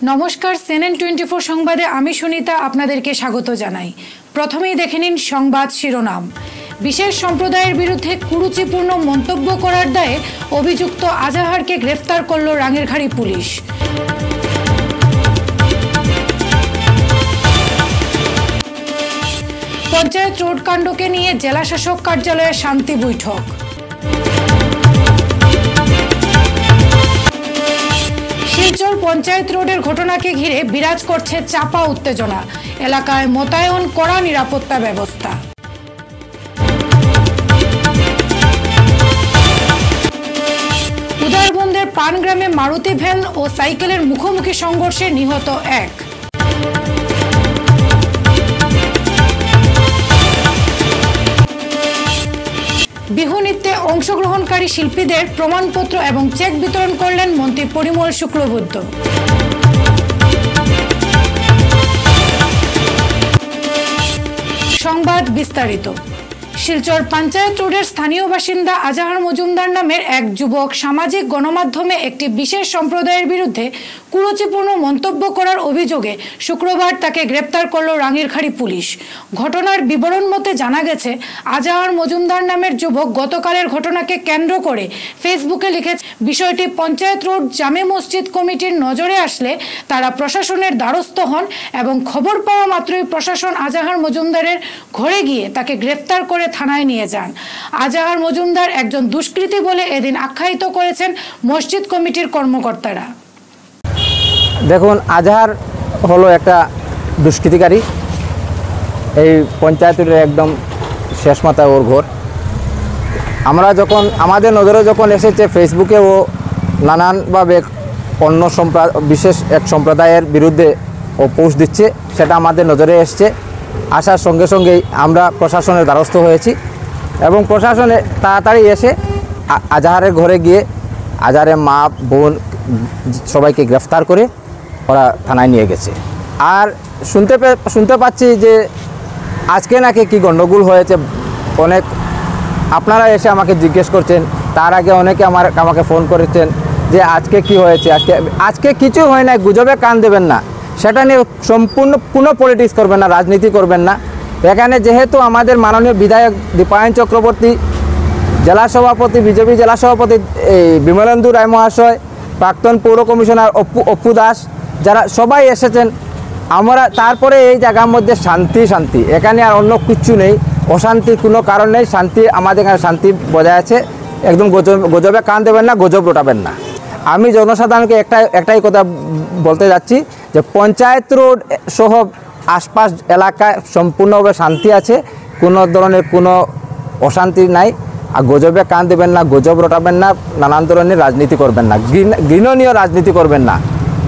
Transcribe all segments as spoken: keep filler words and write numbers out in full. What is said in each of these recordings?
नमस्कार CNN twenty four সংবাদে আমি সুনিতা আপনাদেরকে স্বাগত জানাই। প্রথমেই দেখে নিন সংবাদ শিরোনাম। বিশেষ সম্প্রদায়ের বিরুদ্ধে কুরুচিপূর্ণ মন্তব্য করার দায়ে অভিযুক্ত আজাহারকে গ্রেফতার করল রাঙ্গিরখাড়ি পুলিশ। পঞ্চায়েত রোড কাণ্ডকে নিয়ে জেলা শাসক কার্যালয়ে শান্তি বৈঠক। শিলচর পঞ্চায়েত রোডের ঘটনাকে ঘিরে বিরাজ করছে চাপা উত্তেজনা, এলাকায় মোতায়েন কড়া নিরাপত্তা ব্যবস্থা। উদারবন্দের পানগ্রামে মারুতি ভ্যান ও সাইকেলের মুখোমুখি সংঘর্ষে নিহত এক। বিহু নৃত্যে অংশগ্রহণকারী শিল্পীদের প্রমাণপত্র এবং চেক বিতরণ করলেন মন্ত্রী পরিমল শুক্লবৈদ্য। সংবাদ বিস্তারিত। শিলচর পঞ্চায়েত রোডের স্থানীয় বাসিন্দা আজাহার মজুমদার নামের এক যুবক সামাজিক গণমাধ্যমে একটি বিশেষ সম্প্রদায়ের বিরুদ্ধে কুরুচিপূর্ণ মন্তব্য করার অভিযোগে শুক্রবার তাকে গ্রেপ্তার করল রাঙ্গিরখাড়ি পুলিশ। ঘটনার বিবরণ মতে জানা গেছে, আজাহার মজুমদার নামের যুবক গতকালের ঘটনাকে কেন্দ্র করে ফেসবুকে লিখেছে, বিষয়টি পঞ্চায়েত রোড জামে মসজিদ কমিটির নজরে আসলে তারা প্রশাসনের দ্বারস্থ হন এবং খবর পাওয়া মাত্রই প্রশাসন আজাহার মজুমদারের ঘরে গিয়ে তাকে গ্রেফতার করে থানায় নিয়ে যান। আজাহার মজুমদার একজন দুষ্কৃতী বলে এদিন আখ্যায়িত করেছেন মসজিদ কমিটির কর্মকর্তারা। দেখুন, আজাহার হলো একটা দুষ্কৃতিকারী। এই পঞ্চায়েতের একদম শেষ মাথায় ওর ঘর। আমরা যখন আমাদের নজরে যখন এসেছে ফেসবুকে ও নানানভাবে অন্য সম্প্রদায় বিশেষ এক সম্প্রদায়ের বিরুদ্ধে ও পোস্ট দিচ্ছে, সেটা আমাদের নজরে এসছে। আসার সঙ্গে সঙ্গেই আমরা প্রশাসনের দ্বারস্থ হয়েছি এবং প্রশাসনে তাড়াতাড়ি এসে আজাহারের ঘরে গিয়ে আজাহারের মা বোন সবাইকে গ্রেফতার করে ওরা থানায় নিয়ে গেছে। আর শুনতে শুনতে পাচ্ছি যে আজকে নাকি কি গণ্ডগোল হয়েছে। অনেক আপনারা এসে আমাকে জিজ্ঞেস করছেন, তার আগে অনেকে আমার আমাকে ফোন করেছেন যে আজকে কি হয়েছে। আজকে আজকে কিছু হয় না, গুজবে কান দেবেন না। সেটা নিয়ে সম্পূর্ণ কোনো পলিটিক্স করবেন না, রাজনীতি করবেন না। এখানে যেহেতু আমাদের মাননীয় বিধায়ক দীপায়ন চক্রবর্তী, জেলা সভাপতি বিজেপি জেলা সভাপতি এই বিমলেন্দু রায় মহাশয়, প্রাক্তন পৌর কমিশনার অপু অপু দাস, যারা সবাই এসেছেন, আমরা তারপরে এই জায়গার মধ্যে শান্তি শান্তি এখানে আর অন্য কিচ্ছু নেই, অশান্তির কোনো কারণ নেই। শান্তি আমাদের এখানে শান্তি বজায় আছে। একদম গজব গজবে কান দেবেন না, গজব রটাবেন না। আমি জনসাধারণকে একটাই একটাই কথা বলতে যাচ্ছি যে পঞ্চায়েত রোড সহ আশপাশ এলাকায় সম্পূর্ণভাবে শান্তি আছে, কোনো ধরনের কোনো অশান্তি নাই। আর গজবে কান দেবেন না, গজব রটাবেন না, নানান ধরনের রাজনীতি করবেন না, ঘৃণনীয় রাজনীতি করবেন না।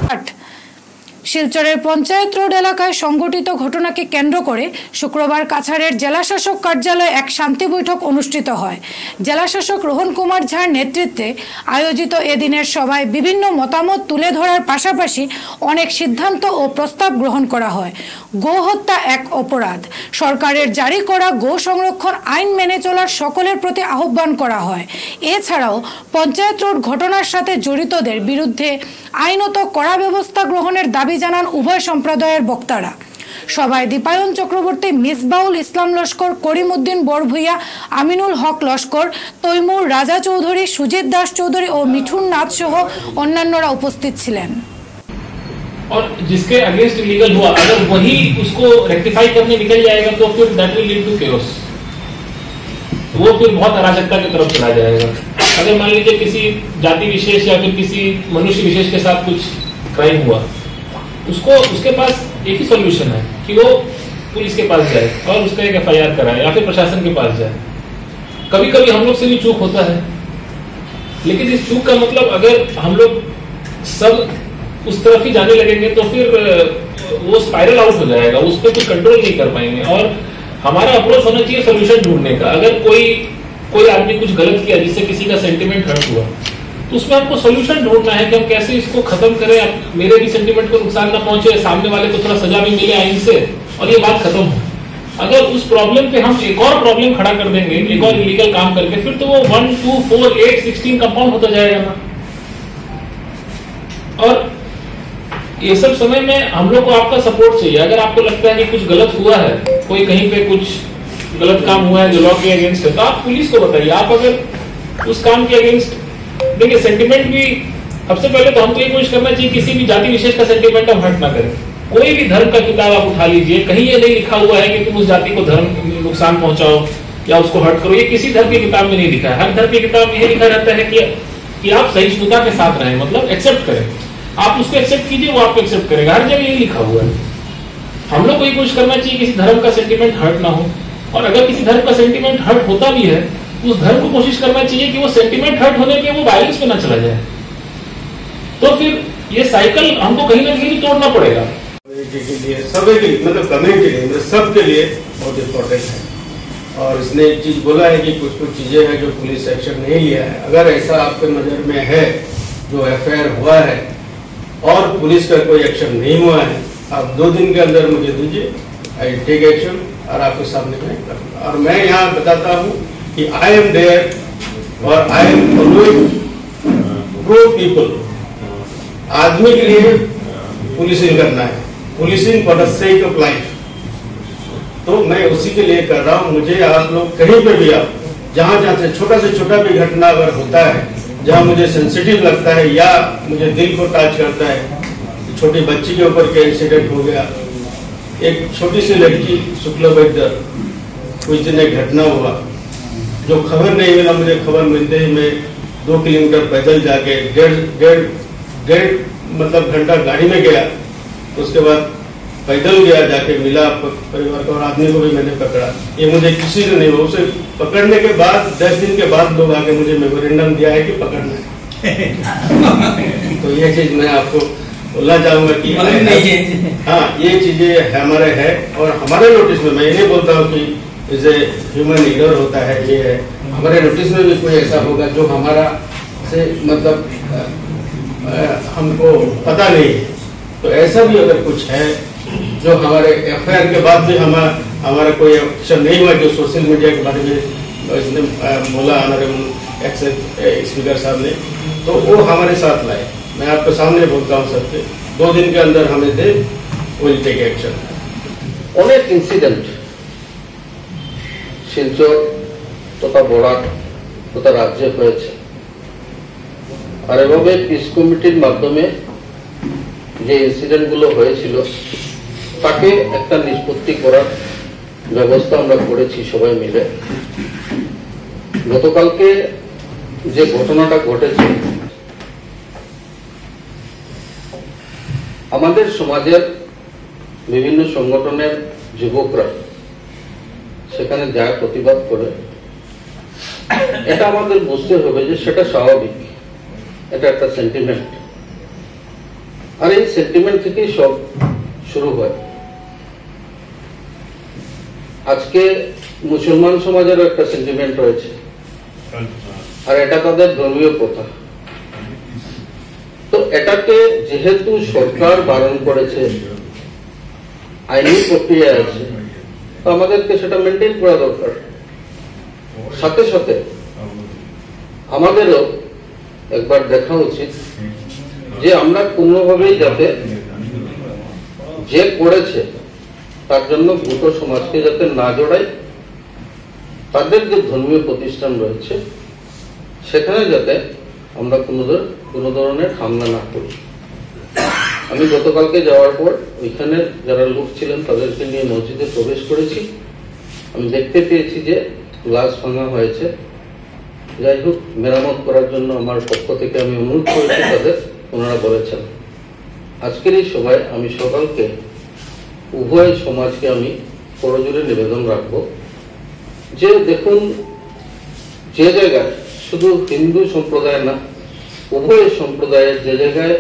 শিলচরের পঞ্চায়েত রোড এলাকায় সংঘটিত ঘটনাকে কেন্দ্র করে শুক্রবার কাছাড়ের জেলাশাসক কার্যালয়ে এক শান্তি বৈঠক অনুষ্ঠিত হয়। জেলাশাসক রোহন কুমার ঝার নেতৃত্বে আয়োজিত এদিনের সভায় বিভিন্ন মতামত তুলে ধরার পাশাপাশি অনেক সিদ্ধান্ত ও প্রস্তাব গ্রহণ করা হয়। গো হত্যা এক অপরাধ, সরকারের জারি করা গো সংরক্ষণ আইন মেনে চলার সকলের প্রতি আহ্বান করা হয়। এছাড়াও পঞ্চায়েত রোড ঘটনার সাথে জড়িতদের বিরুদ্ধে আইনত কড়া ব্যবস্থা গ্রহণের দাবি জানান উভয় সম্প্রদায়ের বক্তারা। সভায় দীপায়ন চক্রবর্তী, মিসবাউল ইসলাম লস্কর, করিম উদ্দিন বড়ভূইয়া, আমিনুল হক লস্কর, তৈমুর রাজা চৌধুরী, সুজিত দাস চৌধুরী ও মিঠুন নাথ সহ অন্যান্যরা উপস্থিত ছিলেন। और जिसके अगेंस्ट इलीगल हुआ, अगर वही उसको रेक्टिफाई करने निकल जाएगा तो फिर that will lead to chaos. वो फिर बहुत अराजकता की तरफ चला जाएगा। अगर मान लीजिए किसी जाति विशेष या फिर किसी मनुष्य विशेष के साथ कुछ क्राइम हुआ, उसको उसके पास एक ही सॉल्यूशन है कि वो पुलिस के पास जाए और उसका एक एफ आई आर कराए या फिर प्रशासन के पास जाए। कभी कभी हम लोग से भी चूक होता है, लेकिन इस चूक का मतलब अगर हम लोग सब उस तरफ ही जाने लगेंगे तो फिर वो स्पाइरल आउट हो जाएगा, उस पर कुछ कंट्रोल नहीं कर पाएंगे। और हमारा अप्रोच होना चाहिए सोल्यूशन ढूंढने का। अगर कोई कोई आदमी कुछ गलत किया जिससे किसी का सेंटिमेंट हर्ट हुआ, तो उसमें आपको सोल्यूशन ढूंढना है कि हम कैसे इसको खत्म करें, मेरे भी सेंटिमेंट को नुकसान ना पहुंचे, सामने वाले को थोड़ा सजा भी मिले आइन से और ये बात खत्म हो। अगर उस प्रॉब्लम पे हम एक और प्रॉब्लम खड़ा कर देंगे, एक और इलीगल काम करके, फिर तो वो one two four eight sixteen compound होता जाएगा ना। और ये सब समय में हम लोग को आपका सपोर्ट चाहिए। अगर आपको लगता है कि कुछ गलत हुआ है, कोई कहीं पे कुछ गलत काम हुआ है जो लॉ के अगेंस्ट है, तो आप पुलिस को बताइए। आप अगर उस काम के अगेंस्ट, देखिए सेंटिमेंट भी, सबसे पहले तो हमको ये कोशिश करना चाहिए किसी भी जाति विशेष का सेंटिमेंट हम हर्ट ना करें। कोई भी धर्म का किताब आप उठा लीजिए, कहीं ये नहीं लिखा हुआ है कि तुम उस जाति को धर्म नुकसान पहुंचाओ या उसको हर्ट करो। ये किसी धर्म की किताब में नहीं लिखा है। हर धर्म की किताब में ये लिखा रहता है कि, कि आप सहिष्णुता के साथ रहें, मतलब एक्सेप्ट करें। आप उसको एक्सेप्ट कीजिए, वो आपको एक्सेप्ट करेगा। हर जगह ये लिखा हुआ है। हम लोग को ये कोशिश करना चाहिए किसी धर्म का सेंटिमेंट हर्ट ना हो, और अगर किसी धर्म का सेंटिमेंट हर्ट होता भी है तो उस धर्म को कोशिश करना चाहिए कि वो सेंटिमेंट हर्ट होने पे वो वायलेंस पे ना चला जाए। तो फिर ये साइकिल हमको कहीं ना कहीं तोड़ना पड़ेगा। के लिए, सभी के लिए, मतलब कम्युनिटी के लिए, सब के लिए बहुत इम्पोर्टेंट है। और इसने एक चीज बोला है कि कुछ कुछ चीजें हैं जो पुलिस एक्शन नहीं लिया है। अगर ऐसा आपके नजर में है जो एफ आई आर हुआ है और पुलिस का कोई एक्शन नहीं हुआ है, आप दो दिन के अंदर मुझे दीजिए, आई टेक एक्शन और आपके सामने मैं करूँगा। और मैं यहाँ बताता हूँ कि आई एम देयर और I am always pro people. आदमी के लिए पुलिसिंग करना है, policing for the sake of life. तो मैं उसी के लिए कर रहा हूँ। मुझे आप लोग कहीं पे भी, आप जहाँ जहाँ से छोटा से छोटा भी घटना अगर होता है जहाँ मुझे सेंसिटिव लगता है या मुझे दिल को टच करता है, छोटी बच्ची के ऊपर क्या इंसिडेंट हो गया, एक छोटी सी लड़की शुक्ला वैद्य, कुछ दिन एक घटना हुआ जो खबर नहीं मिला, मुझे खबर मिलते ही मैं दो किलोमीटर पैदल जाके डेढ़ डेढ़ डेढ़ मतलब घंटा गाड़ी में गया। उसके बाद पैदल गया, जाके मिला परिवार का, और आदमी को भी मैंने पकड़ा। ये मुझे किसी ने नहीं, उसे पकड़ने के बाद दस दिन के बाद लोग आके मुझे मेमोरेंडम दिया है कि पकड़ना है। तो ये चीज मैं आपको बोलना चाहूंगा कि हाँ, ये चीजें हमारे है और हमारे नोटिस में, मैं ये नहीं बोलता हूँ कि इसे ह्यूमन लीडर होता है, ये है हमारे नोटिस में भी कोई ऐसा होगा जो हमारा से मतलब आ, आ, हमको पता नहीं है। तो ऐसा भी अगर कुछ है जो हमारे एफ आई आर के बाद भी हमारा हमारा कोई एक्शन नहीं हुआ, जो सोशल मीडिया के बारे में इसने बोला ऑनरेबल एक्स स्पीकर साहब ने, तो वो हमारे साथ लाए। मैं आपके सामने बोलता हूँ सबके, दो दिन के अंदर हमें दे, विल टेक एक्शन। अनेक इंसिडेंट শিলচর তথা বরাক তথা রাজ্যে হয়েছে, আর এভাবে পিস কমিটির মাধ্যমে যে ইনসিডেন্টগুলো হয়েছিল তাকে একটা নিষ্পত্তি করার ব্যবস্থা আমরা করেছি সবাই মিলে। গতকালকে যে ঘটনাটা ঘটেছে, আমাদের সমাজের বিভিন্ন সংগঠনের যুবকরা সেখানে যা প্রতিবাদ করে, এটা আমাদের বুঝতে হবে যে সেটা স্বাভাবিক, এটা একটা সেন্টিমেন্ট। আর এই সেন্টিমেন্ট থেকেই সব শুরু হয়। আজকে মুসলমান সমাজেরও একটা সেন্টিমেন্ট রয়েছে, আর এটা তাদের ধর্মীয় প্রথা। তো এটাকে যেহেতু সরকার বারণ করেছে, আইনি প্রক্রিয়া আছে, তো আমাদেরকে সেটা মেনটেন করা দরকার। সাথে সাথে আমাদেরও একবার দেখা উচিত যে আমরা কোনোভাবেই যাতে যে করেছে তার জন্য গোটা সমাজকে যাতে না জড়াই, তাদের যে ধর্মীয় প্রতিষ্ঠান রয়েছে সেখানে যাতে আমরা কোনো ধরনের হামলা না করি। আমি গতকালকে যাওয়ার পর ওইখানে যারা লোক ছিলেন তাদেরকে নিয়ে মসজিদে প্রবেশ করেছি। আমি দেখতে পেয়েছি যে গ্লাস ভাঙা হয়েছে। যাই হোক, মেরামত করার জন্য আমার পক্ষ থেকে আমি অনুরোধ করেছি তাদের, ওনারা বলেছেন। আজকের এই সভায় আমি সকালকে উভয় সমাজকে আমি করজোড়ে নিবেদন রাখব যে দেখুন, যে জায়গায় শুধু হিন্দু সম্প্রদায় না, উভয় সম্প্রদায়ের যে জায়গায়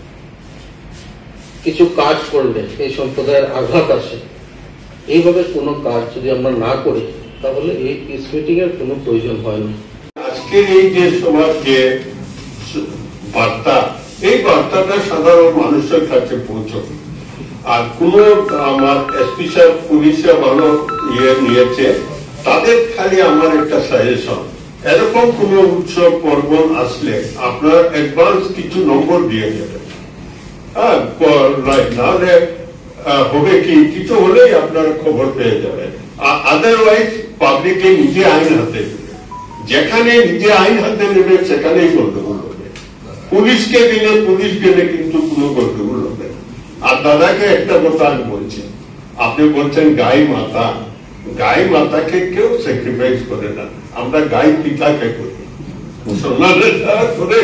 কিছু কাজ করলে এই সম্প্রদায়ের আঘাত আসে, এইভাবে কোনো কাজ যদি আমরা না করি তাহলে এই পিস মিটিং এর কোনো প্রয়োজন হয় না। আজকের এই যে সমাজ যে বার্তা, এই বার্তাটা সাধারণ মানুষের কাছে পৌঁছক। আর কোন আমার এসপি সাহেব পুলিশে ভালো ইয়ে নিয়েছে, তাদের খালি আমার একটা সাজেশন, এরকম কোন উৎসব পর্বণ আসলে আপনার অ্যাডভান্স কিছু নম্বর দিয়ে দেবেন। হ্যাঁ নাহলে হবে কি কিছু হলেই আপনারা খবর পেয়ে যাবেন। আদারওয়াইজ পাবলিকে নিজে আইন হাতে নেবে, যেখানে নিজে আইন হাতে নেবে সেখানেই গন্ডগোল হবে। পুলিশকে দিলে পুলিশ গেলে কিন্তু কোনো গন্ডগোল হবে না। আর দাদাকে একটা কথা আমি বলছি, আপনি বলছেন গাই মাতা, গাই মাতাকে কেউ স্যাক্রিফাইস করে না, আমরা গাই পিতাকে করি, মুসলমানেরা করে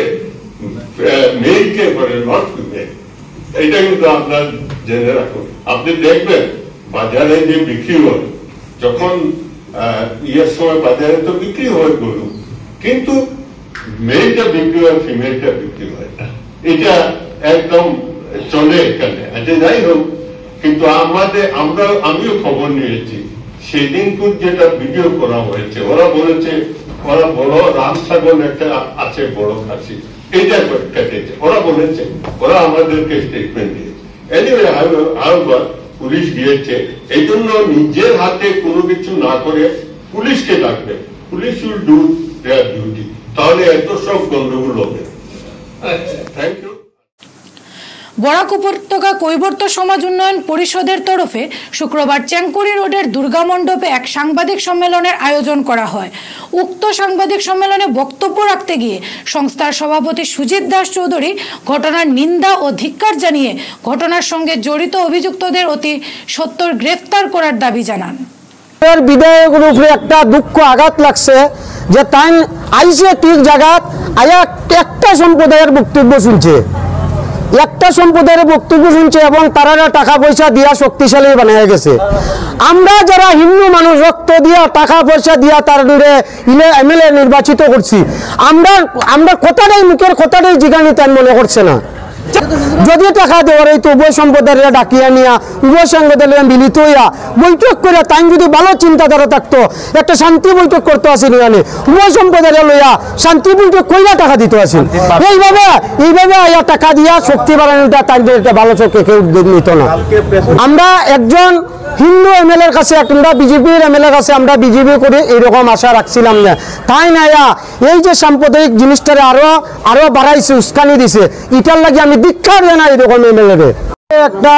মেয়েকে করে, নট ফিমেল। এটা কিন্তু আপনার জেনে রাখুন। আপনি দেখবেন বাজারে যে বিক্রি হয়, যখন ইয়ের সময় বাজারে তো বিক্রি হয় গরু, কিন্তু মেয়েটা বিক্রি হয়, ফিমেলটা বিক্রি হয় না। এটা একদম চলে এখানে। আচ্ছা যাই হোক, কিন্তু আমাদের আমরা আমিও খবর নিয়েছি সেদিনকুর যেটা ভিডিও করা হয়েছে, ওরা বলেছে ওরা বড় রাম ছাগল একটা আছে, বড় খাসি, এটা কেটেছে ওরা বলেছে, ওরা আমাদেরকে স্টেটমেন্ট দিয়েছে। এনিওয়ে আরেকবার পুলিশ গিয়েছে, এই জন্য নিজের হাতে কোনো কিছু না করে পুলিশকে ডাকবে, police will do their duty, তাহলে এত সব গন্ডগোল হবে। আচ্ছা, থ্যাংক ইউ। বরাক উপত্যকা কৈবর্ত সমাজ উন্নয়ন পরিষদের তরফে শুক্রবার চেঙ্কুরি রোডের দুর্গা মণ্ডপে এক সাংবাদিক সম্মেলনের আয়োজন করা হয়। উক্ত সাংবাদিক সম্মেলনে বক্তব্য রাখতে গিয়ে সংস্থার সভাপতি সুজিত দাস চৌধুরী ঘটনার নিন্দা ও ধিক্কার জানিয়ে ঘটনার সঙ্গে জড়িত অভিযুক্তদের অতি সত্বর গ্রেফতার করার দাবি জানান। বিধায়কের উপরে একটা দুঃখ আঘাত লাগছে যে তাই আইসে ঠিক জায়গাত আয়া একটা সম্প্রদায়ের বক্তব্য শুনছে, একটা সম্প্রদায়ের বক্তব্য শুনছে এবং তারা টাকা পয়সা দিয়া শক্তিশালী বানিয়ে গেছে। আমরা যারা হিন্দু মানুষ রক্ত দিয়া টাকা পয়সা দিয়া তার দূরে এমএলএ নির্বাচিত করছি, আমরা আমরা কথাটাই মুখের কথাটাই জিগানি তাই মনে করছে না। যদি টাকা দেওয়ার এই তো উভয় সম্প্রদায়ের ডাকিয়া নিয়া উভয় সম্প্রদায়ের মিলিত হইয়া বৈঠক করে তাই যদি ভালো চিন্তাধারা থাকতো, একটা শান্তি বৈঠক করতে আসেন, এখানে উভয় সম্প্রদায়ের লইয়া শান্তি বৈঠক কইরা টাকা দিতে আসেন। এইভাবে এইভাবে আয়া টাকা দিয়া শক্তি বাড়ানোটা তাই একটা ভালো চোখে কেউ নিত না। আমরা একজন হিন্দু এমএলএ এর কাছে, আমরা বিজেপির এমএলএ কাছে আমরা বিজেপি করে এইরকম আশা রাখছিলাম না। তাই না এই যে সাম্প্রদায়িক জিনিসটারে আরো আরো বাড়াইছে, উস্কানি দিছে, এটার লাগে আমি ধিক্কার জানাই এরকম এমএলএ। একটা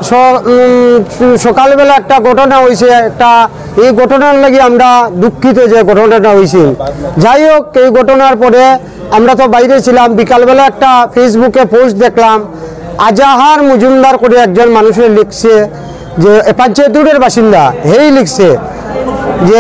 সকালবেলা একটা ঘটনা হয়েছে, একটা এই ঘটনার লাগে আমরা দুঃখিত যে ঘটনাটা হয়েছে। যাই হোক, এই ঘটনার পরে আমরা তো বাইরে ছিলাম, বিকালবেলা একটা ফেসবুকে পোস্ট দেখলাম, আজাহার মজুমদার করে একজন মানুষের লিখছে যে পঞ্চায়েতের বাসিন্দা, হেই লিখছে যে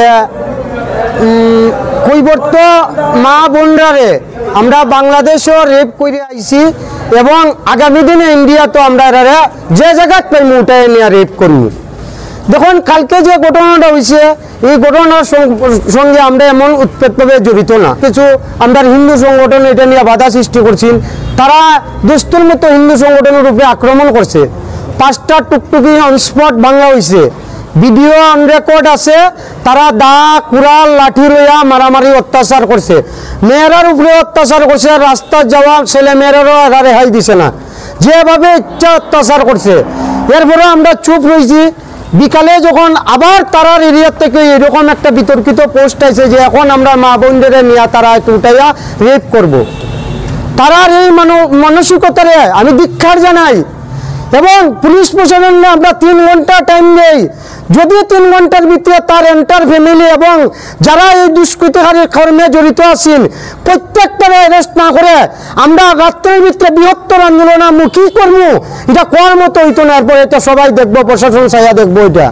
কৈবর্ত মা বোনরারে আমরা বাংলাদেশও রেপ করে আইছি এবং আগামী দিনে ইন্ডিয়া তো আমরা এরা যে জায়গা পাইমু ওটাই নিয়ে রেপ করবো। দেখুন কালকে যে ঘটনাটা হয়েছে, এই ঘটনার সঙ্গে আমরা এমন উৎপেতভাবে জড়িত না। কিছু আমরা হিন্দু সংগঠন এটা নিয়ে বাধা সৃষ্টি করছি, তারা দুষ্টুর মতো হিন্দু সংগঠনের উপরে আক্রমণ করছে। পাঁচটা টুকটুকি অনস্পট ভাঙা হয়েছে, ভিডিও অন রেকর্ড আছে, তারা দা কুড়াল লাঠি লইয়া মারামারি অত্যাচার করছে, মেয়েরার উপরে অত্যাচার করছে, রাস্তা যাওয়া ছেলে মেয়েরারও এরা রেহাই দিছে না, যেভাবে ইচ্ছা অত্যাচার করছে। এরপরে আমরা চুপ রয়েছি। বিকালে যখন আবার তারার এরিয়ার থেকে এরকম একটা বিতর্কিত পোস্ট আছে যে এখন আমরা মা বোনদের নিয়ে তারা উঠাইয়া রেপ করব, তারার এই মানসিকতারে আমি ধিক্কার জানাই। এবং পুলিশ প্রশাসনে আমরা তিন ঘন্টা টাইম নেই, যদি তিন ঘন্টার ভিতরে তার এন্টার ফ্যামিলি এবং যারা এই দুষ্কৃতিকারী কর্মে জড়িত আছেন প্রত্যেকটারে অ্যারেস্ট না করে আমরা রাত্রের ভিতরে বৃহত্তর আন্দোলনের মুখী করবো, এটা করার মতো হইতো না। এরপরে এটা সবাই দেখবো, প্রশাসন ছায়া দেখবো। এটা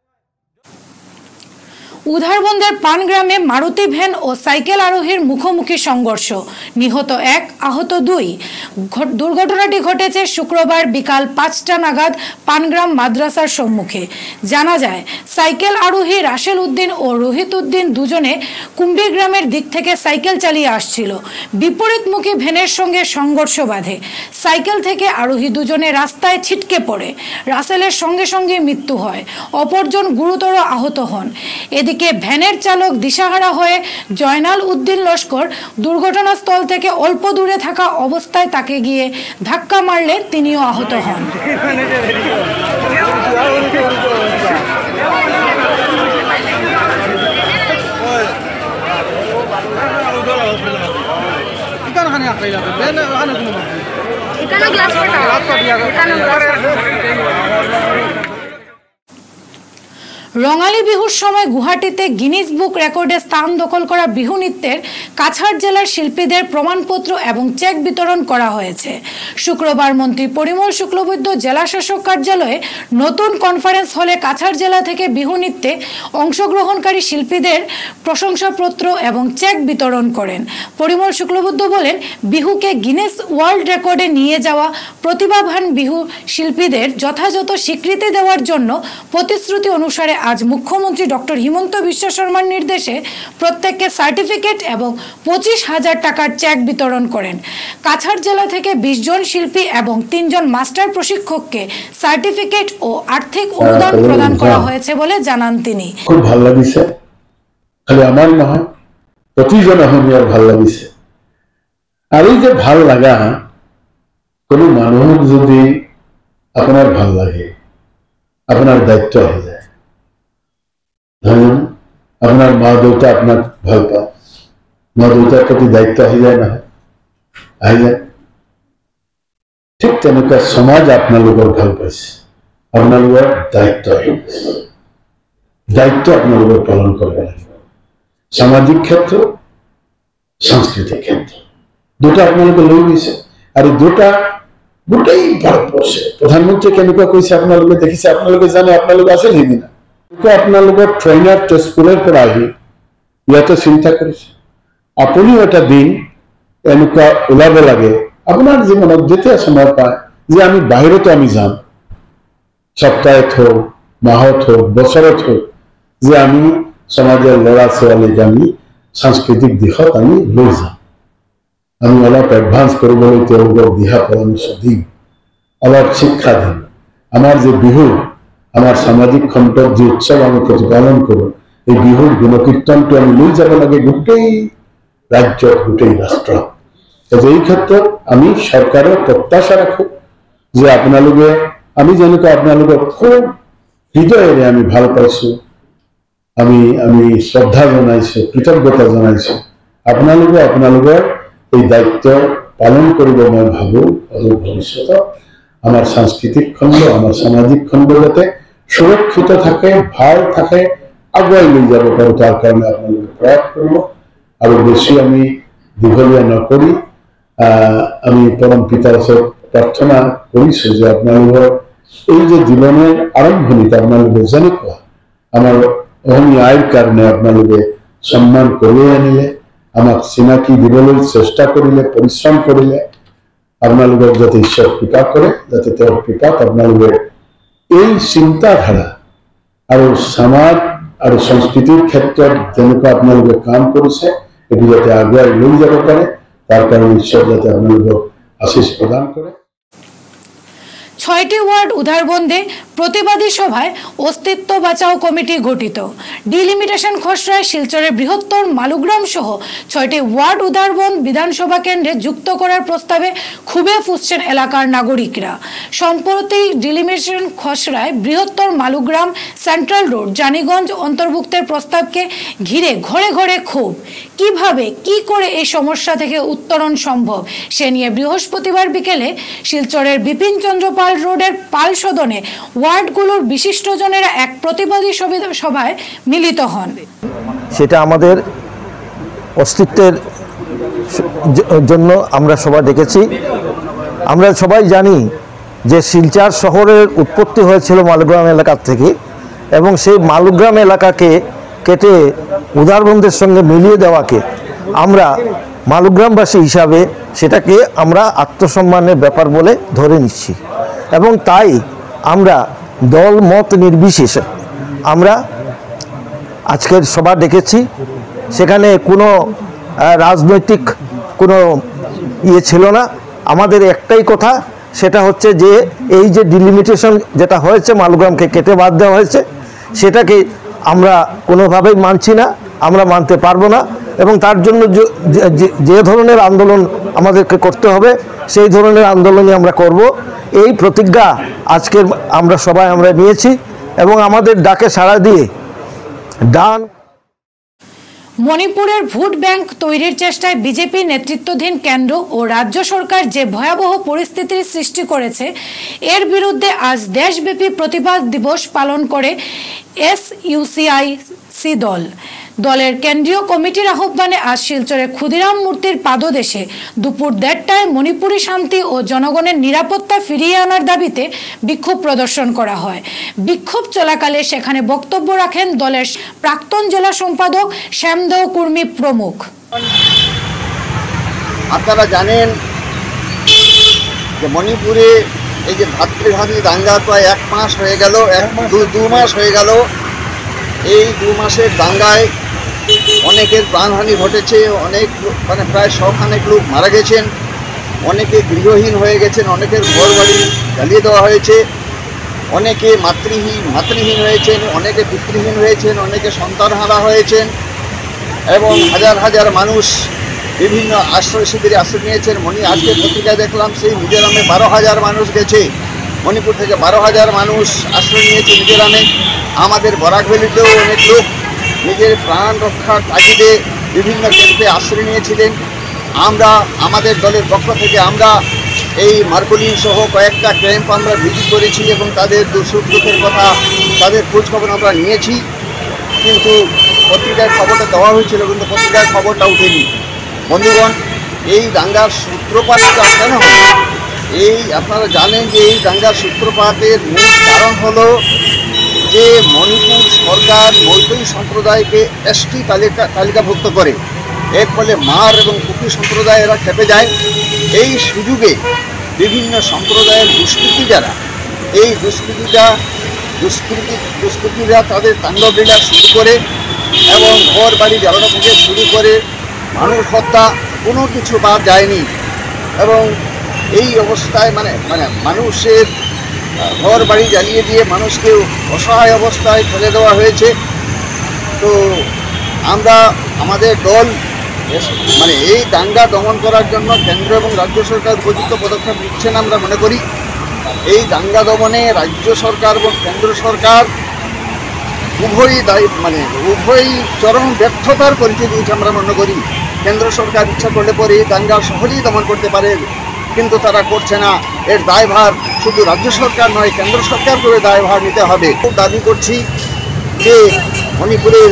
উধারবন্দের পানগ্রামে মারুতি ভ্যান ও সাইকেল আরোহীর মুখোমুখি সংঘর্ষ, নিহত এক, আহত দুই। দুর্ঘটনাটি ঘটেছে শুক্রবার বিকাল পাঁচটা নাগাদ পানগ্রাম মাদ্রাসার সম্মুখে। জানা যায় সাইকেল আরোহী রাসেল উদ্দিন ও রোহিত উদ্দিন দুজনে কুম্বি গ্রামের দিক থেকে সাইকেল চালিয়ে আসছিল। বিপরীতমুখী ভ্যানের সঙ্গে সংঘর্ষ বাধে, সাইকেল থেকে আরোহী দুজনে রাস্তায় ছিটকে পড়ে, রাসেলের সঙ্গে সঙ্গে মৃত্যু হয়, অপরজন গুরুতর আহত হন। এদিকে ভ্যানের চালক দিশাহারা হয়ে জয়নাল উদ্দিন লস্কর দুর্ঘটনাস্থল থেকে অল্প দূরে থাকা অবস্থায় তাকে গিয়ে ধাক্কা মারলে তিনিও আহত হন। এখানে গ্লাস ফাটা রঙালী বিহুর সময় গুয়াহাটিতে গিনিজ বুক রেকর্ডে স্থান দখল করা বিহু নৃত্যের কাছাড় জেলার শিল্পীদের প্রমাণপত্র এবং চেক বিতরণ করা হয়েছে। শুক্রবার মন্ত্রী পরিমল শুক্লবৈদ্য জেলা শাসক কার্যালয়ে নতুন কনফারেন্স হলে কাছাড় জেলা থেকে বিহু নৃত্যে অংশগ্রহণকারী শিল্পীদের প্রশংসাপত্র এবং চেক বিতরণ করেন। পরিমল শুক্লবৈদ্য বলেন, বিহুকে গিনেস ওয়ার্ল্ড রেকর্ডে নিয়ে যাওয়া প্রতিভাবান বিহু শিল্পীদের যথাযথ স্বীকৃতি দেওয়ার জন্য প্রতিশ্রুতি অনুসারে আজ মুখ্যমন্ত্রী ডক্টর হিমন্ত বিশ্ব শর্মার নির্দেশে প্রত্যেককে সার্টিফিকেট এবং পঁচিশ হাজার টাকার চেক বিতরণ করেন। কাছাড় জেলা থেকে বিশ জন শিল্পী এবং তিনজন মাস্টার প্রশিক্ষককে সার্টিফিকেট ও আর্থিক অনুদান প্রদান করা হয়েছে বলে জানান তিনি। খুব ভালো লাগিছে, খালি আমার নহয়, প্রতিজন অসমীয়ার ভাল লাগিছে। আর এই যে ভাল লাগা, কোনো মানুহক যদি আপনার ভাল লাগে, আপনার দায়িত্ব হয়ে যায়। ধরুন আপনার মা দেউতা আপনার ভাল পায়, মা দেউতার প্রতি দায়িত্ব হয়ে যায়, না হয়ে যায়। ঠিক তেনেকুৱা সমাজ আপোনালোকৰ ভাল পাইছে, আপোনালোকৰ দায়িত্ব হয়ে গেছে। দায়িত্ব আপোনালোকৰ পালন কৰিব লাগিব। সামাজিক ক্ষেত্র, সাংস্কৃতিক ক্ষেত্র দুটা আপোনালোকে লৈ গৈছে। আৰু দুটা গোটেই ভাৰতবৰ্ষে প্ৰধানমন্ত্ৰী কেনেকুৱা কৈছে আপোনালোকে দেখিছে, আপোনালোকে জানে, আপোনালোকে আছিল সেইদিনা। আপোনালোকৰ ট্ৰেইনাৰ তেজপুৰৰ পৰা আহি ইয়াতে চিন্তা কৰিছে, আপুনিও এটা দিন এনেকুৱা ওলাব লাগে আপোনাৰ জীৱনত, যেতিয়া সময় পায় যে আমি বাহিৰতো আমি যাম, সপ্তাহত হোক, মাহত হোক, বছৰত হোক, যে আমি সমাজের ল'ৰা ছোৱালীক আমি সাংস্কৃতিক দিশত আমি লৈ যাম। আমি অলপ এডভান্স কৰিবলৈ তেওঁলোকক দিহা পৰামৰ্শ দিম, অলপ শিক্ষা দিম। আমাৰ যে বিহু, আমাৰ সামাজিক খণ্ডত যে উৎসৱ আমি প্ৰতিপালন কৰোঁ, এই বিহুৰ গুণকীৰ্তনটো আমি লৈ যাব লাগে গোটেই ৰাজ্যত, গোটেই ৰাষ্ট্ৰত। এই ক্ষেত্ৰত আমি চৰকাৰৰ প্ৰত্যাশা ৰাখোঁ যে আপোনালোকে, আমি যেনেকুৱা আপোনালোকক খুব হৃদয়েৰে আমি ভাল পাইছোঁ, আমি আমি শ্ৰদ্ধা জনাইছোঁ, কৃতজ্ঞতা জনাইছোঁ। আপোনালোকে আপোনালোকৰ এই দায়িত্ব পালন কৰিব। মই ভাবোঁ আৰু ভৱিষ্যতত আমাৰ সাংস্কৃতিক খণ্ড, আমাৰ সামাজিক খণ্ড যাতে সুৰক্ষিত থাকে, ভাল থাকে, আগুৱাই লৈ যাব পাৰোঁ, তাৰ কাৰণে আপোনালোকে প্ৰয়াস কৰিব। আৰু বেছি আমি দীঘলীয়া নকৰি আমি পৰম পিতাৰ ওচৰত প্ৰাৰ্থনা কৰিছোঁ যে আপোনালোকৰ এই যে জীৱনৰ আৰম্ভণিত আপোনালোকে যেনেকুৱা আমাৰ অসমীয়া আইৰ কাৰণে আপোনালোকে সন্মান কঢ়িয়াই আনিলে, আমাক চিনাকি দিবলৈ চেষ্টা কৰিলে, পৰিশ্ৰম কৰিলে, আপোনালোকক যাতে ঈশ্বৰ কৃপা কৰে, যাতে তেওঁৰ কৃপাত আপোনালোকে এই চিন্তাধাৰা আৰু সমাজ আৰু সংস্কৃতিৰ ক্ষেত্ৰত যেনেকুৱা আপোনালোকে কাম কৰিছে, এইটো যাতে আগুৱাই লৈ যাব পাৰে, তাৰ কাৰণে ঈশ্বৰ যাতে আপোনালোকক আশীষ প্ৰদান কৰে। ছয়টি ওয়ার্ড উধারবন্দে প্রতিবাদী সভায় অস্তিত্ব বাঁচাও কমিটি গঠিত। ডিলিমিটেশন খসড়ায় শিলচরের বৃহত্তর মালুগ্রাম সহ ছয়টি ওয়ার্ড উধারবন্দ বিধানসভা কেন্দ্রে যুক্ত করার প্রস্তাবে ক্ষোভে ফুঁসছেন এলাকার নাগরিকরা। সম্প্রতি ডিলিমিটেশন খসড়ায় বৃহত্তর মালুগ্রাম, সেন্ট্রাল রোড, জানিগঞ্জ অন্তর্ভুক্তের প্রস্তাবকে ঘিরে ঘরে ঘরে ক্ষোভ। কিভাবে কি করে এই সমস্যা থেকে উত্তরণ সম্ভব সে নিয়ে বৃহস্পতিবার বিকেলে শিলচরের বিপিন চন্দ্র পাল রোডের পাল সদনে ওয়ার্ডগুলোর বিশিষ্টজনেরা এক প্রতিবাদী সভায় মিলিত হন। সেটা আমাদের অস্তিত্বের জন্য আমরা সবাই ডেকেছি। আমরা সবাই জানি যে শিলচর শহরের উৎপত্তি হয়েছিল মালুগ্রাম এলাকার থেকে, এবং সেই মালুগ্রাম এলাকাকে কেটে উদারবন্দের সঙ্গে মিলিয়ে দেওয়াকে আমরা মালুগ্রামবাসী হিসাবে সেটাকে আমরা আত্মসম্মানের ব্যাপার বলে ধরে নিচ্ছি, এবং তাই আমরা দল মত নির্বিশেষে আমরা আজকের সভা ডেকেছি। সেখানে কোনো রাজনৈতিক কোনো ইয়ে ছিল না। আমাদের একটাই কথা, সেটা হচ্ছে যে এই যে ডিলিমিটেশন যেটা হয়েছে, মালুগ্রামকে কেটে বাদ দেওয়া হয়েছে, সেটাকে আমরা কোনোভাবেই মানছি না, আমরা মানতে পারবো না, এবং তার জন্য যে ধরনের আন্দোলন আমাদেরকে করতে হবে সেই ধরনের আন্দোলনই আমরা করব। এই প্রতিজ্ঞা আজকের আমরা সবাই আমরা নিয়েছি, এবং আমাদের ডাকে সাড়া দিয়ে ডান মণিপুরের ভোট ব্যাংক তৈরির চেষ্টায় বিজেপি নেতৃত্বাধীন কেন্দ্র ও রাজ্য সরকার যে ভয়াবহ পরিস্থিতির সৃষ্টি করেছে এর বিরুদ্ধে আজ দেশব্যাপী প্রতিবাদ দিবস পালন করে S U C I C দল। দলের কেন্দ্রীয় কমিটির আহ্বানে আজ শিলচরে ক্ষুদিরাম মূর্তির পাদদেশে দুপুর দেড়টায় মণিপুরী শান্তি ও জনগণের নিরাপত্তা ফিরিয়ে আনার দাবিতে বিক্ষোভ প্রদর্শন করা হয়। বিক্ষোভ চলাকালে সেখানে বক্তব্য রাখেন দলের প্রাক্তন জেলা সম্পাদক শ্যামদেও কুর্মী প্রমুখ। আপনারা জানেন যে মণিপুরে এই যে ভাতৃঘাতী দাঙ্গা প্রায় এক মাস হয়ে গেল, এক দু মাস হয়ে গেল। এই দু মাসের দাঙ্গায় অনেকের প্রাণহানি ঘটেছে, অনেক মানে প্রায় শখানেক লোক মারা গেছেন, অনেকে গৃহহীন হয়ে গেছেন, অনেকের ঘর বাড়ি জ্বালিয়ে দেওয়া হয়েছে, অনেকে মাতৃহীন মাতৃহীন হয়েছেন, অনেকে পিতৃহীন হয়েছেন, অনেকে সন্তানহারা হয়েছেন এবং হাজার হাজার মানুষ বিভিন্ন আশ্রয় শিবিরে আশ্রয় নিয়েছেন। মণি আজকে পত্রিকায় দেখলাম সেই মিজোরামে বারো হাজার মানুষ গেছে, মণিপুর থেকে বারো হাজার মানুষ আশ্রয় নিয়েছে মিজোরামে। আমাদের বরাক ভ্যালিতেও অনেক লোক নিজের প্রাণ রক্ষার তাগিদে বিভিন্ন ক্যাম্পে আশ্রয় নিয়েছিলেন। আমরা আমাদের দলের পক্ষ থেকে আমরা এই মার্কলিন সহ কয়েকটা ক্যাম্প আমরা ভিজিট করেছি এবং তাদের দুঃখ দুঃখের কথা, তাদের খোঁজখবর আমরা নিয়েছি, কিন্তু পত্রিকায় খবরটা দেওয়া হয়েছিল, কিন্তু পত্রিকায় খবরটা উঠেনি। বন্ধুগণ, এই দাঙ্গার সূত্রপাতটা কেন হলো? এই আপনারা জানেন যে এই দাঙ্গার সূত্রপাতের মূল কারণ হলো যে মণিপুর সরকার মৈতৈ সম্প্রদায়কে এসটি তালিকা তালিকাভুক্ত করে। এর ফলে মার এবং কুকি সম্প্রদায় এরা খেপে যায়। এই সুযোগে বিভিন্ন সম্প্রদায়ের দুষ্কৃতী যারা, এই দুষ্কৃতিটা দুষ্কৃতি দুষ্কৃতীরা তাদের তাণ্ডবলীলা শুরু করে এবং ঘর বাড়ি জ্বালানো থেকে শুরু করে মানুষ হত্যা কোনো কিছু বাদ যায়নি। এবং এই অবস্থায় মানে মানে মানুষের ঘর বাড়ি জ্বালিয়ে দিয়ে মানুষকে অসহায় অবস্থায় ফেলে দেওয়া হয়েছে। তো আমরা আমাদের দল মানে এই দাঙ্গা দমন করার জন্য কেন্দ্র এবং রাজ্য সরকার উপযুক্ত পদক্ষেপ নিচ্ছেন আমরা মনে করি। এই দাঙ্গা দমনে রাজ্য সরকার এবং কেন্দ্র সরকার উভয়ই দায়ী মানে উভয়ই চরম ব্যর্থতার পরিচয় দিয়েছে আমরা মনে করি। কেন্দ্র সরকার ইচ্ছা করলে পরে এই দাঙ্গা সহজেই দমন করতে পারে, কিন্তু তারা করছে না। এর দায়ভার শুধু রাজ্য সরকার নয়, কেন্দ্র সরকার করে দায়ভার নিতে হবে। দাবি করছি যে মণিপুরের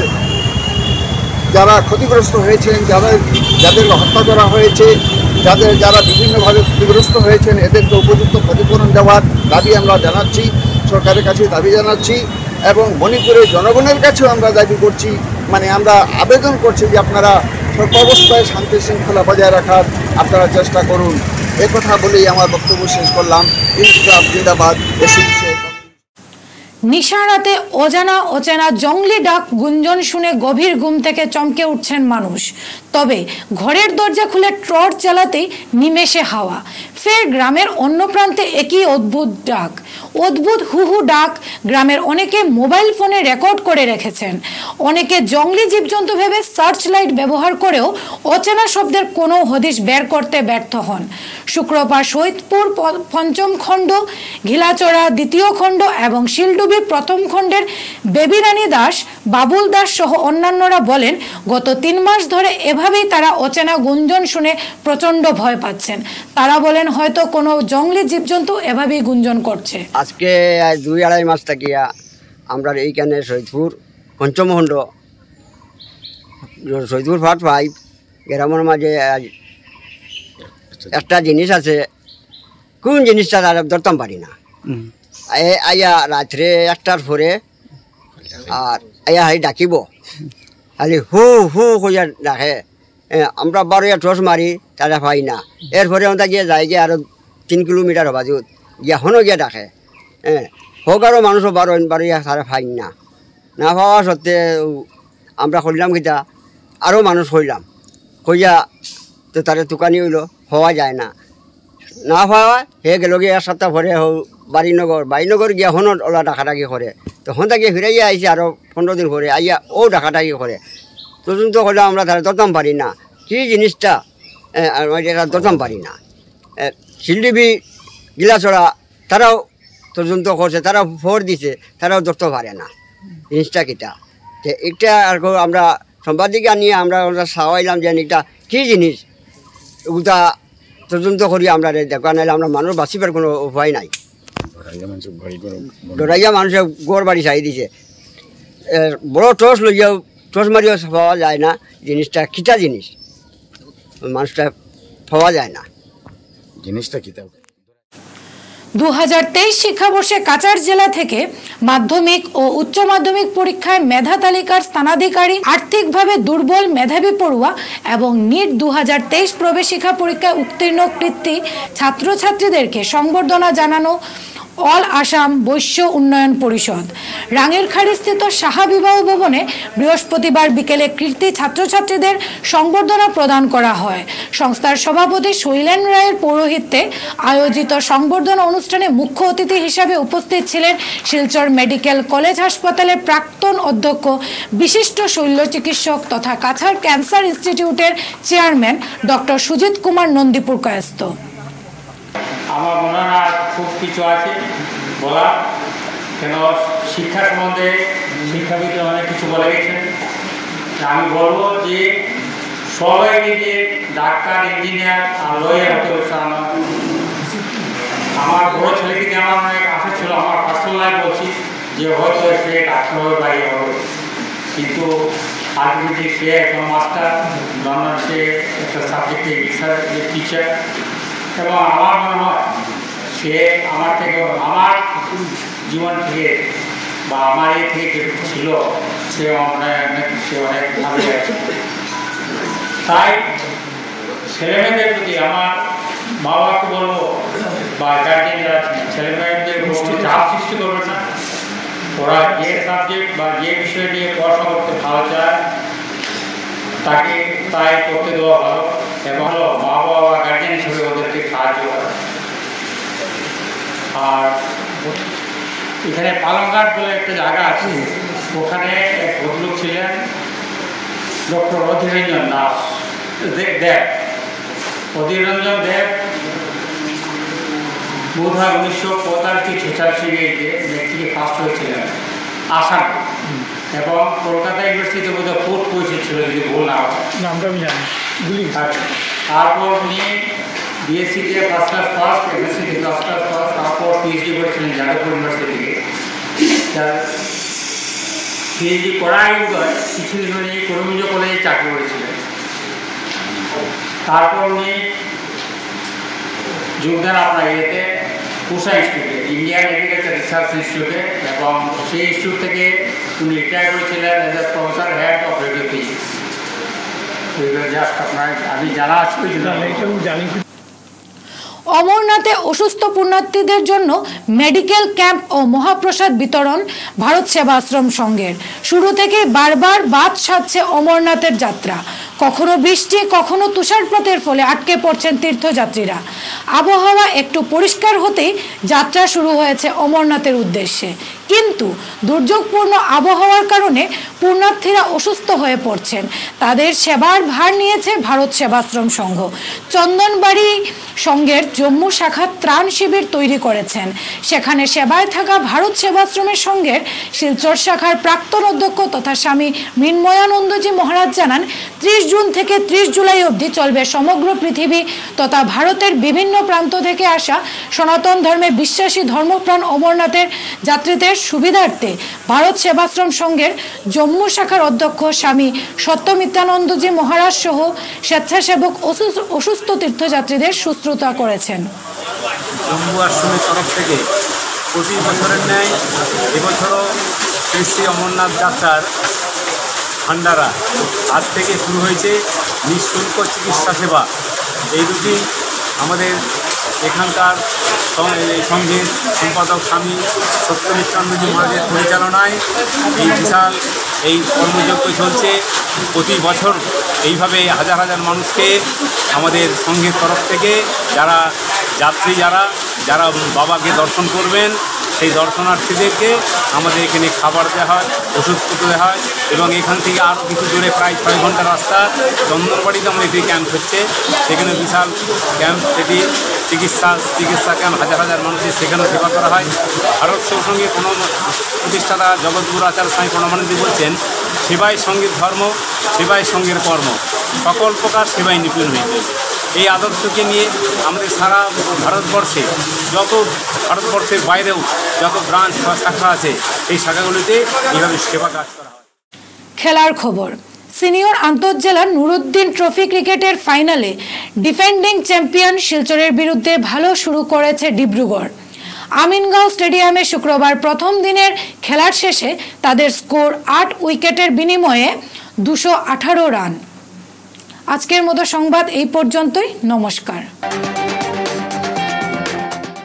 যারা ক্ষতিগ্রস্ত হয়েছেন, যাদের যাদের হত্যা করা হয়েছে, যাদের যারা বিভিন্নভাবে ক্ষতিগ্রস্ত হয়েছেন, এদেরকে উপযুক্ত ক্ষতিপূরণ দেওয়ার দাবি আমরা জানাচ্ছি, সরকারের কাছে দাবি জানাচ্ছি এবং মণিপুরের জনগণের কাছেও আমরা দাবি করছি, মানে আমরা আবেদন করছি যে আপনারা সর্বাবস্থায় শান্তি শৃঙ্খলা বজায় রাখার আপনারা চেষ্টা করুন। এ কথা বলেই আমার বক্তব্য শেষ করলাম। ইনসাফ জিন্দাবাদ। নিশারাতে অজানা অচেনা জঙ্গলি ডাক গুঞ্জন শুনে গভীর ঘুম থেকে চমকে উঠছেন মানুষ। তবে ঘরের দরজা খুলে টর্চ জ্বালাতেই নিমেষে হাওয়া। ফের গ্রামের অন্য প্রান্তে একই অদ্ভুত ডাক, অদ্ভুত হুহু ডাক গ্রামের অনেকে মোবাইল ফোনে রেকর্ড করে রেখেছেন। অনেকে জঙ্গলি জীবজন্তু ভেবে সার্চ লাইট ব্যবহার করেও অচেনা শব্দের কোনো হদিশ বের করতে ব্যর্থ হন। শুক্রবার শহীদপুর পঞ্চম খণ্ড, ঘিলাচড়া দ্বিতীয় খণ্ড এবং শিলডুবি প্রথম খণ্ডের বেবি রানী দাস, বাবুল দাস সহ অন্যান্যরা বলেন, গত তিন মাস ধরে এভাবেই তারা অচেনা গুঞ্জন শুনে প্রচন্ড ভয় পাচ্ছেন। তারা বলেন হয়তো কোনো জঙ্গলি জীবজন্তু এভাবেই গুঞ্জন করছে। আজকে দুই আড়াই মাস থাকিয়া আমরা এইখানে শহীদপুর পঞ্চম খণ্ড শহীদপুর ফার্ট ফাইভ গ্রামের মাঝে একটা জিনিস আছে, কোন জিনিসটা তারা ধরতাম পারি না। আইয়া রাত্রে একটার পরে আর আইয়া হাই ডাকিব, খালি হু হু হইয়া ডাকে। আমরা বারো টর্চ মারি তারা পাই না। এরপরে আমরা গিয়ে যাই গিয়ে আরো তিন কিলোমিটার হবা যত গিয়া হনো গিয়া ডাকে। হ্যাঁ, হোক আরও মানুষও বারো বারো তারা পাই না। না পাওয়া সত্ত্বে আমরা করলাম কিতা, আরও মানুষ হইলাম হইয়া তো তারা দোকানি হইল, হওয়া যায় না। না পাওয়া হে গেল গিয়ে এক সপ্তাহ পরে হো বাড়িনগর বাড়িনগর গিয়া হনো ওলা ডাকাটাকি করে। তখন তাকে ফিরাইয়া আইসি আরও পনেরো দিন পরে আইয়া ও ডাকাটাকি করে। তদন্ত করলে আমরা তারা ধরতাম পারি না কী জিনিসটা, এটা ধরতাম পারি না। শিলডিবি গিলাচড়া তারাও তদন্ত করছে, তারাও ফোর দিছে, তারাও ধরতে পারে না জিনিসটা কিটা। এটা আর আমরা সাংবাদিক নিয়ে আমরা ওরা সাওয়াইলাম যে এটা কী জিনিস ওটা তদন্ত করি আমরা দেখা নাইলে আমরা মানুষ বাঁচিবার কোনো উপায় নাই। ডরাইয়া মানুষের গড় বাড়ি চাই দিছে বড় টর্চ লইয়াও টর্চ মারিও পাওয়া যায় না জিনিসটা কিটা জিনিস মানুষটা পাওয়া যায় না জিনিসটা কিতা। দু হাজার তেইশ শিক্ষাবর্ষে কাচার জেলা থেকে মাধ্যমিক ও উচ্চ মাধ্যমিক পরীক্ষায় মেধা তালিকার স্থানাধিকারী আর্থিকভাবে দুর্বল মেধাবী পড়ুয়া এবং নিট দু হাজার তেইশ প্রবেশিকা পরীক্ষায় উত্তীর্ণ কৃতী ছাত্রছাত্রীদেরকে সংবর্ধনা জানানো অল আসাম বৈশ্য উন্নয়ন পরিষদ রাঙেরখাড়িস্থিত সাহা বিবাহ ভবনে বৃহস্পতিবার বিকেলে কৃতী ছাত্রছাত্রীদের সংবর্ধনা প্রদান করা হয়। সংস্থার সভাপতি শৈলেন রায়ের পৌরোহিত্যে আয়োজিত সংবর্ধনা অনুষ্ঠানে মুখ্য অতিথি হিসাবে উপস্থিত ছিলেন শিলচর মেডিকেল কলেজ হাসপাতালের প্রাক্তন অধ্যক্ষ বিশিষ্ট শল্য চিকিৎসক তথা কাছার ক্যান্সার ইনস্টিটিউটের চেয়ারম্যান ডক্টর সুজিত কুমার নন্দীপুর কায়স্থ। আমার মনে হয় খুব কিছু আছে বলা, কেন শিক্ষার সম্বন্ধে শিক্ষাবিদ অনেক কিছু বলে গেছেন। আমি বলবো যে সবাইকে যে ডাক্তার ইঞ্জিনিয়ার আর লয়ার হতে চানো। আমার বড় ছেলেকে যে আমার অনেক আশা ছিল, আমার পার্সোনাল লাইফ বলছি যে হয়তো সে ডাক্তার হবে বা ইয়ে হবে, কিন্তু আলটিমেটলি সে একটা মাস্টার, লন্ডন সে একটা সাবজেক্টে রিসার্চ টিচার, এবং আমার মনে হয় সে আমার থেকে আমার জীবন থেকে বা আমার এ থেকে যেটুকু ছিল সে অনেক সে অনেক ভালো আছে। তাই ছেলেমেয়েদের প্রতি আমার মা বাবাকে বলবো বা গার্জেন যারা ছেলেমেয়েদের চাপ সৃষ্টি করবে না। ওরা যে সাবজেক্ট বা যে বিষয় নিয়ে পড়াশোনা করতে ভালো চায় তাকে তাই করতে দেওয়া ভালো, এবং মা বাবা গার্জেন হিসেবে ওদেরকে সাহায্য করা। আর এখানে পালংঘাট বলে একটা জায়গা আছে, ওখানে এক ভদ্রলোক ছিলেন ডক্টর অধীররঞ্জন দাস দেব। অধীররঞ্জন দেব বোধ হয় উনিশশো পঁয়তাল্লিশ ছেচাশি মেট্রিকে ফার্স্ট হয়েছিলেন আসাম, এবং কলকাতা ইউনিভার্সিটিতে বোধহয় ফোর্থ পজিশন ছিল যদি ভুল না হয়। নামটা আমি জানি। তারপর উনি বিএসসিতে ফার্স্ট ক্লাস ফার্স্ট, এমএসসিতে ফার্স্ট ক্লাস ফার্স্ট, তারপর পিএইচডি করেছিলেন যাদবপুর ইউনিভার্সিটি থেকে। পিএইচডি করার আগে কিছুদিন উনি করিমগঞ্জ কলেজে চাকরি করেছিলেন। তারপর উনি যোগদান আপনার ইয়েতে কুষা ইনস্টিটিউটে, ইন্ডিয়ান এগ্রিকালচার রিসার্চ ইনস্টিটিউটে, এবং সেই ইনস্টিটিউট থেকে উনি রিটায়ার করেছিলেন as a professor head of radio physics. Just আপনার আমি জানা আছে জানি। অমরনাথে অসুস্থ পুণ্যার্থীদের জন্য মেডিকেল ক্যাম্প ও মহাপ্রসাদ বিতরণ ভারত সেবাশ্রম সংঘের। শুরু থেকে বারবার বাদ সাধছে অমরনাথের যাত্রা। কখনো বৃষ্টি কখনো তুষারপাতের ফলে আটকে পড়ছেন তীর্থযাত্রীরা। আবহাওয়া একটু পরিষ্কার হতেই যাত্রা শুরু হয়েছে অমরনাথের উদ্দেশ্যে, কিন্তু দুর্যোগপূর্ণ আবহাওয়ার কারণে পুণ্যার্থীরা অসুস্থ হয়ে পড়ছেন। তাদের সেবার ভার নিয়েছে ভারত সেবাশ্রম সংঘ। চন্দনবাড়ি সংঘের জম্মু শাখা ত্রাণ শিবির তৈরি করেছেন। সেখানে সেবায় থাকা ভারত সেবাশ্রমের সংঘের শিলচর শাখার প্রাক্তন অধ্যক্ষ তথা স্বামী মৃন্ময়ানন্দজি মহারাজ জানান, ত্রিশ জুন থেকে ত্রিশ জুলাই অবধি চলবে সমগ্র পৃথিবী তথা ভারতের বিভিন্ন প্রান্ত থেকে আসা সনাতন ধর্মে বিশ্বাসী ধর্মপ্রাণ অমরনাথের যাত্রীদের সুবিধার্থে ভারত সেবাশ্রম সংঘের জম্মু শাখার অধ্যক্ষ স্বামী সত্যমিত্রানন্দজি মহারাজ সহ স্বেচ্ছাসেবক অসুস্থ তীর্থযাত্রীদের শুশ্রূষা করেছেন। জম্মু আশ্রমের তরফ থেকে প্রতি বছরের ন্যায় এবছরও শ্রী শ্রী অমরনাথ যাত্রার ভান্ডারা আজ থেকে শুরু হয়েছে। নিঃশুল্ক চিকিৎসা সেবা এই দুটি আমাদের এখানকার সংঘের সম্পাদক স্বামী সত্যমিত্রানন্দজি মহারাজের পরিচালনায় এই বিশাল এই কর্মযজ্ঞ চলছে। প্রতি বছর এইভাবে হাজার হাজার মানুষকে আমাদের সংঘের তরফ থেকে যারা যাত্রী যারা যারা বাবাকে দর্শন করবেন সেই দর্শনার্থীদেরকে আমাদের এখানে খাবার দেওয়া হয়, ওষুধপত্র দেওয়া হয় এবং এখান থেকে আরও কিছু দূরে প্রায় ছয় ঘন্টা রাস্তা চন্দনবাড়িতে আমাদের একটি ক্যাম্প হচ্ছে। সেখানে বিশাল ক্যাম্প, সেটি চিকিৎসা চিকিৎসা ক্যাম্প, হাজার হাজার মানুষের সেখানেও সেবা করা হয়। ভারত সঙ্গে কোনো প্রতিষ্ঠাতা জগৎগুরু আচার্য স্বামী প্রণবানন্দ বলছেন, সেবাই সঙ্গীর ধর্ম, সেবাই সঙ্গের কর্ম, সকল প্রকার সেবাই নিপুণ হয়েছে। এই আদর্শকে নিয়ে আমাদের সারা ভারতবর্ষে, যত ভারতবর্ষের বাইরেও যত ব্রাঞ্চ বা শাখা আছে, এই শাখাগুলিতে এইভাবে সেবা কাজ করা হয়। খেলার খবর। সিনিয়র আন্তঃজেলা নুরুদ্দিন ট্রফি ক্রিকেটের ফাইনালে ডিফেন্ডিং চ্যাম্পিয়ন শিলচরের বিরুদ্ধে ভালো শুরু করেছে ডিব্রুগড়। আমিনগাঁও স্টেডিয়ামে শুক্রবার প্রথম দিনের খেলার শেষে তাদের স্কোর আট উইকেটের বিনিময়ে দুশো আঠারো রান। আজকের মতো সংবাদ এই পর্যন্তই। নমস্কার।